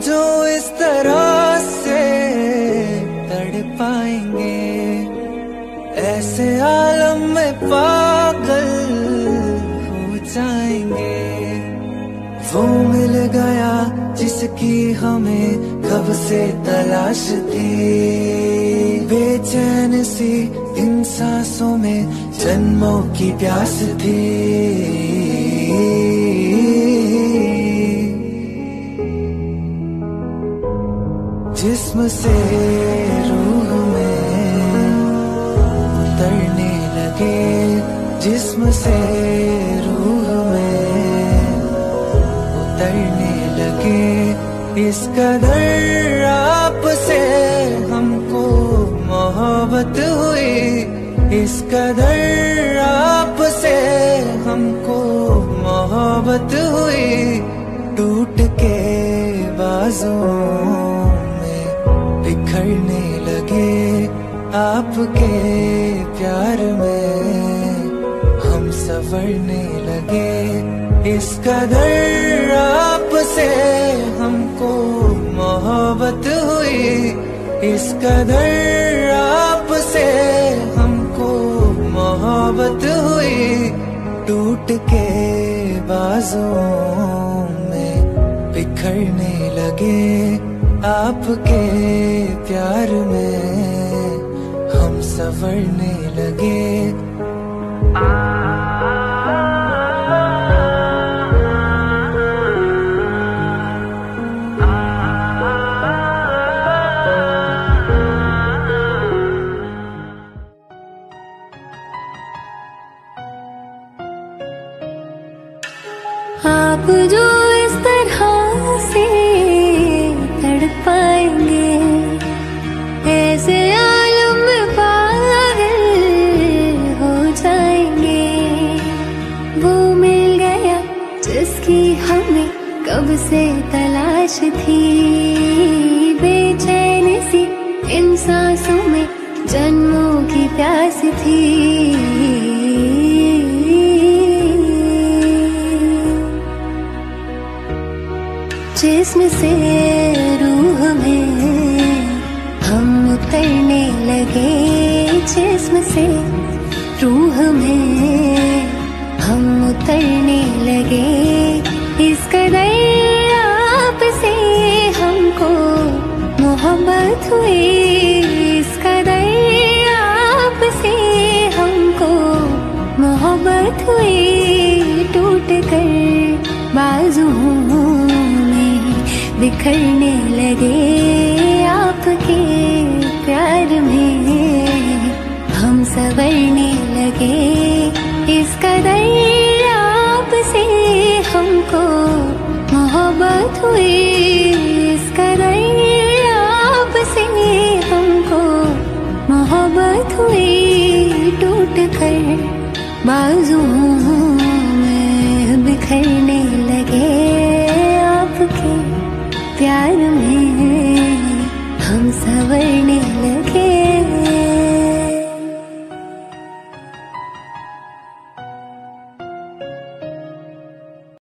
जो इस तरह से तड़पाएंगे, ऐसे आलम में पागल हो जाएंगे। वो मिल गया जिसकी हमें कब से तलाश थी, बेचैन सी इन सांसों में जन्मों की प्यास थी। जिस्म से रूह में उतरने लगे, जिस्म से रूह में उतरने लगे। इस कदर आपसे हमको मोहब्बत हुई, इस कदर आपसे हमको मोहब्बत हुई। टूट के बाजुओं बिखरने लगे, आपके प्यार में हम संवरने लगे। इस कदर आपसे हमको मोहब्बत हुई, इस कदर आपसे हमको मोहब्बत हुई। टूट के बाजुओं में बिखरने लगे, आपके प्यार में हम संवरने लगे। आप जो इस तरह से तड़पाएंगे, ऐसे आलम में पागल हो जाएंगे। वो मिल गया जिसकी हमें कब से तलाश थी, बेचैन सी इन सांसों में जन्मों की प्यास थी। जिस्म से रूह में हम उतरने लगे, जिस्म से रूह में हम उतरने लगे। इस कदर आपसे हमको मोहब्बत हुई, इस कदर आपसे हमको मोहब्बत हुई। टूट कर बाजुओं बिखरने लगे, आपके प्यार में हम संवरने लगे। इस कदर आपसे हमको मोहब्बत हुई, इस कदर आपसे हमको मोहब्बत हुई। टूट कर बाजुओं में बिखरने लगे, आपके प्यार में हम संवर